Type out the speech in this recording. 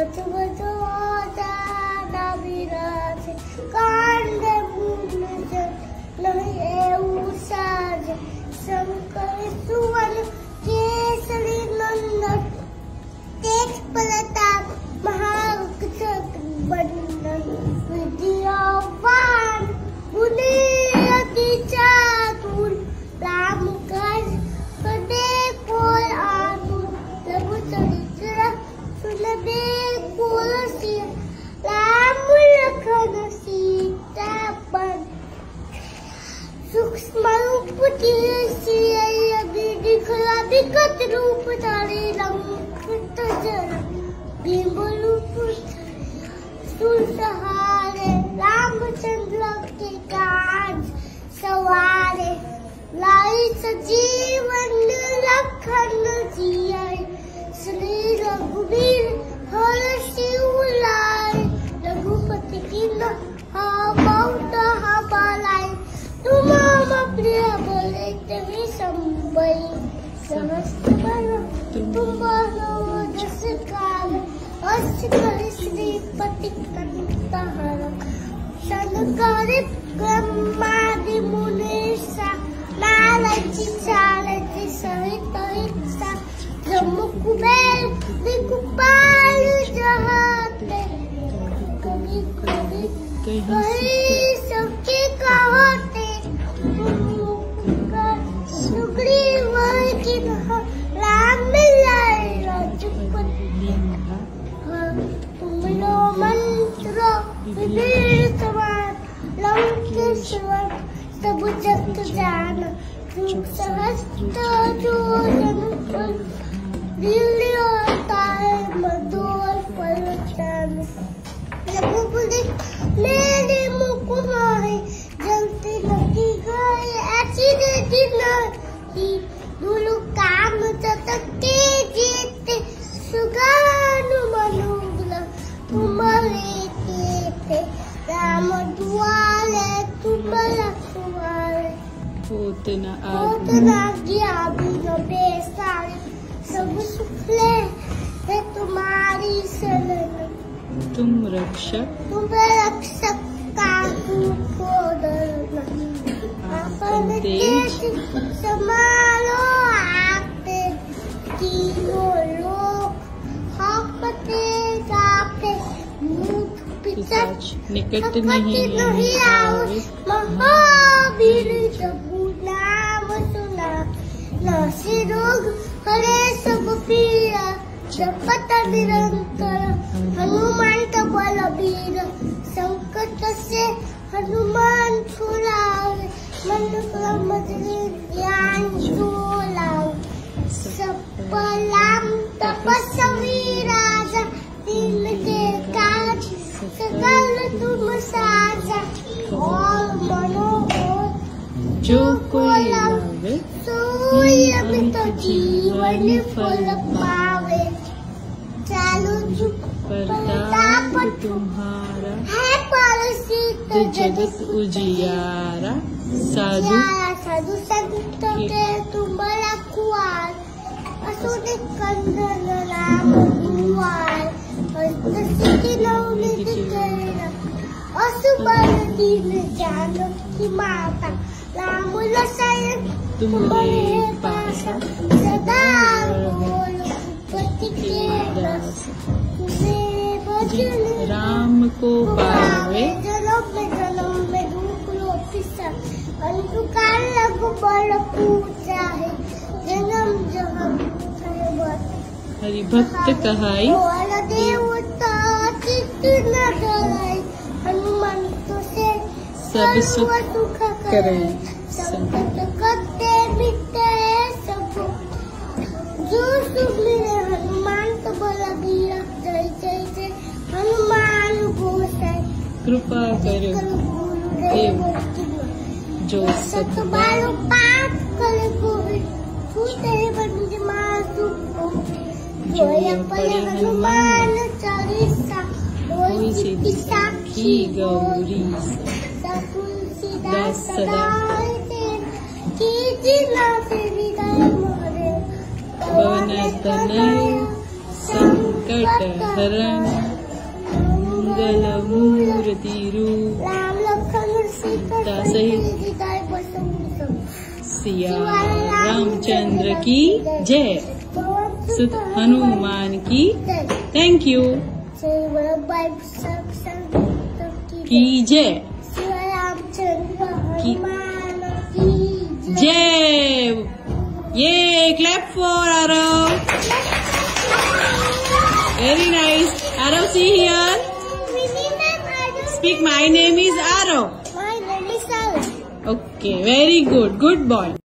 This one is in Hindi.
शंकर सुवन केसरी नंदन तेज प्रताप महागठबंधन विद्यावान गुणी अति चातुर राम काज करे कोई आतुर लघु चरित्र सुनबे कोलसी राम लखन सीता बन सूक्ष्म रूप दिखला विकट रूप धारे लंकित जन भीम रूप सुसहारे रामचंद्र के काज सवारे लाई सजीवन लखन जियाए श्री रघुवीर हर शिव लाए रघुपति की बहुत हवालाई तुम प्रिय बोले तभी संबई समस्त बनो तुम बनो जस काल अष्टकर श्रीपति कंतहर सनकारित ब्रह्मादि मुनीसा नारद चारद सहित हिस्सा ब्रह्म कुबेर दिक्पाल जहाते कभी कभी कहीं सबके कहते राम मिलाए राजपति तुम लो मंत्र विभीषण लंकेश्वर सब जग जान सहस्त्र जोजन दिल्ली होता है मधुर पलटन रघुपति मेरे मुख मारे जलती लगी गए ऐसी देती नहीं दुलु काम चतके जीते सुगानु मनोबल तुम्हारे थे राम दुआरे तुम रखवारे होतना आज्ञा बिन बेसारे सब सुखले है तुम्हारी शरण तुम रक्षक काहू को डरना अपन तेज समालो आपे तीनों लोग हापते जापे मुठ पिचक निकट नहीं आवे महावीर जबु नाम सुना नासी रोग हरे सब पीरा जपत निरंतर हनुमान का बलबीर संकट से हनुमान छुड़ावे मन क्रम ज्ञान छुड़ावे सफलाम तपस्वी राजा दिन के काज सकल तुम साजा और मनोहर जो कोई लावे सोई अमित जीवन फल पावे चालू प्रताप तुम्हारा है परसित जगत उजियारा साधु संत के तुम रखवार असुर कंदन राम दुआर सिद्धि नवनिधि करना असुबर दीन जानकी माता राम रसायन तुम्हारे पासा सदा बोलो पति के दास राम को पावे जन्म में दुख लो पिसा अंधकार लगो बड़ पूजा है जन्म जहाँ हरि भक्त कहाई देवता चित्त न डराई हनुमंत से सब सुख करे संकट करते मिटते सब जो सुख मिले हनुमान तो बोला दिया जय जय जय हनुमान गोसाई कृपा करो देव जो सत बालो पाठ करे गोविंद छूटे बंद मासु जोया पले हनुमान चालीसा होई सिद्धि साखी गौरी तुलसीदास सदा की जिला से विदाई मोरे पवन तनय संग वेंकटहरण मंगलमूर्ति रूप राम लखन सीता सहित सिया रामचंद्र की जय। सुत हनुमान की थैंक यू की जय। की जय। ये clap for Arav. Very nice. Arav, see here. Speak, my name is Arav. My name is Arav. Okay, very good. Good boy.